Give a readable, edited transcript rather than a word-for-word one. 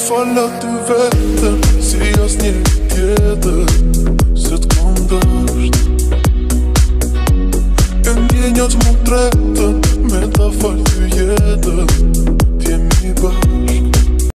Fala ty vetëm, si as një tjetër, se t'kom dësht. E ndjenjat mu tretën, me ta fal ty jetën.